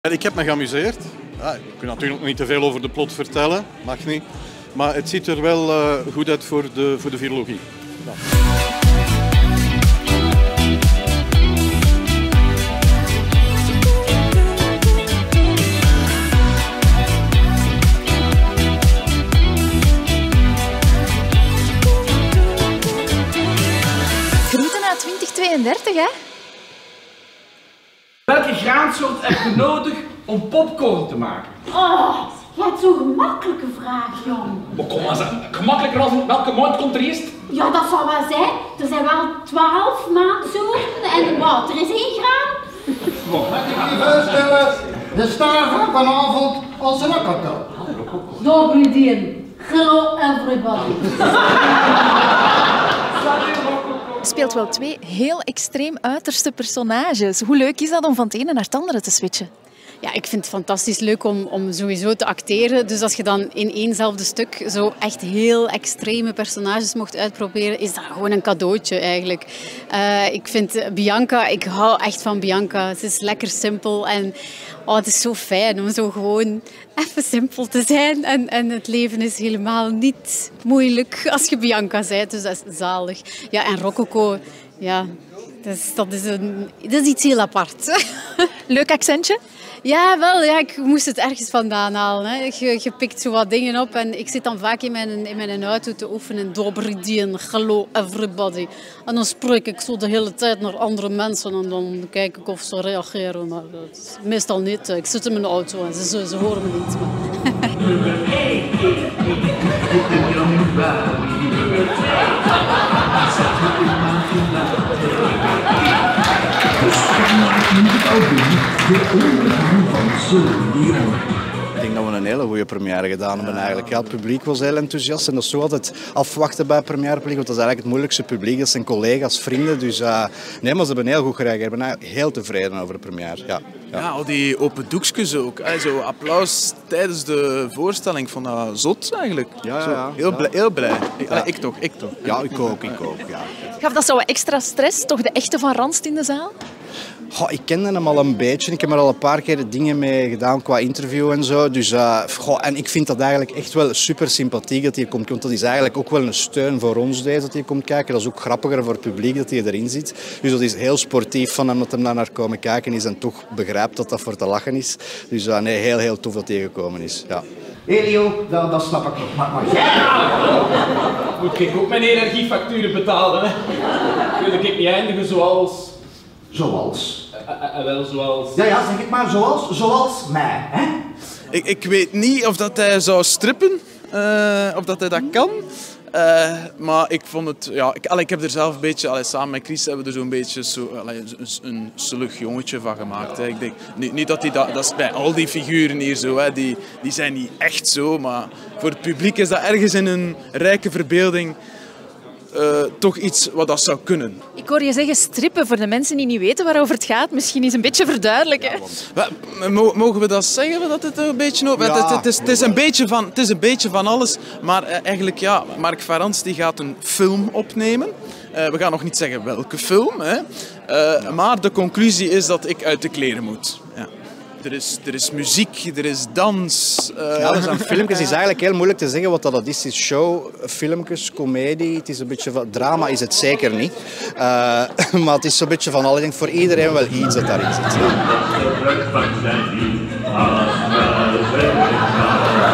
Ik heb me geamuseerd. Ja, ik kan natuurlijk nog niet te veel over de plot vertellen, mag niet. Maar het ziet er wel goed uit voor de filologie. Ja. Groeten uit 2032, hè? Welke graansoort heb je nodig om popcorn te maken? Oh, je hebt zo'n gemakkelijke vraag, jong. Maar kom maar, gemakkelijker als welke maand komt er eerst? Ja, dat zal wel zijn. Er zijn wel 12 maandsoorten en wat, er is 1 graan. Mag ik je voorstellen? De star van vanavond als een akkertop. Dobridien. Hello everybody. Speelt wel 2 heel extreem uiterste personages. Hoe leuk is dat om van het ene naar het andere te switchen? Ja, ik vind het fantastisch leuk om sowieso te acteren. Dus als je dan in éénzelfde stuk zo echt heel extreme personages mocht uitproberen, is dat gewoon een cadeautje eigenlijk. Ik vind Bianca, ik hou echt van Bianca. Het is lekker simpel en het is zo fijn om zo gewoon even simpel te zijn. En het leven is helemaal niet moeilijk als je Bianca bent. Dus dat is zalig. Ja, en Rococo, ja, dat is iets heel apart. Leuk accentje? Ja, wel. Ja, ik moest het ergens vandaan halen. Hè. Je pikt zo wat dingen op en ik zit dan vaak in mijn auto te oefenen. Dobridien, hello everybody. En dan spreek ik zo de hele tijd naar andere mensen en dan kijk ik of ze reageren. Maar dat is meestal niet. Ik zit in mijn auto en ze horen me niet. Ik denk dat we een hele goede première gedaan hebben eigenlijk. Ja, het publiek was heel enthousiast en dat is zo altijd afwachten bij premièrepubliek, want dat is eigenlijk het moeilijkste publiek. Dat zijn collega's, vrienden. Dus nee, maar ze hebben heel goed gereageerd. Ik ben heel tevreden over de première. Ja. Ja, al die open doekjes ook. Zo applaus tijdens de voorstelling. Ik vond dat zot eigenlijk. Ja. Heel blij. Ja. Ik toch. Ja, ik ook. Ja. Gaf dat zo wat extra stress? Toch de echte Van Ranst in de zaal? Ik kende hem al een beetje. Ik heb er al een paar keer dingen mee gedaan qua interview en zo. Dus, en ik vind dat eigenlijk echt wel super sympathiek dat hij komt. Want dat is eigenlijk ook wel een steun voor ons deze dat hij komt kijken. Dat is ook grappiger voor het publiek dat hij erin zit. Dus dat is heel sportief van hem dat hem daar naar komen kijken is en toch begrijpt dat dat voor te lachen is. Dus nee, heel tof dat hij gekomen is. Ja. Elio, dat snap ik nog. Maar Moet ik ook mijn energiefacturen betalen, hè? Wil ik niet eindigen zoals... Zoals? Wel zoals... Ja, zeg het maar, zoals mij, hè? Ik weet niet of dat hij zou strippen, of dat hij dat kan. Maar ik vond het... Ja, ik heb er zelf een beetje... samen met Chris hebben we er zo'n beetje een sullig jongetje van gemaakt. Hè. Ik denk niet dat hij dat is bij al die figuren hier zo. Hè, die zijn niet echt zo, maar voor het publiek is dat ergens in een rijke verbeelding toch iets wat dat zou kunnen. Ik hoor je zeggen strippen voor de mensen die niet weten waarover het gaat. Misschien eens een beetje verduidelijken. Mogen we dat zeggen? Dat het een beetje... Ja. Het is een beetje van alles. Maar eigenlijk, ja, Marc Varans die gaat een film opnemen. We gaan nog niet zeggen welke film. Hè. Maar de conclusie is dat ik uit de kleren moet. Ja. Er is muziek, er is dans. Ja, dat zijn filmpjes. Het is eigenlijk heel moeilijk te zeggen wat dat is. Het is show, filmpjes, comedie. Het is een beetje van... Drama is het zeker niet. Maar het is zo'n beetje van alles. Ik denk voor iedereen wel iets dat daarin zit.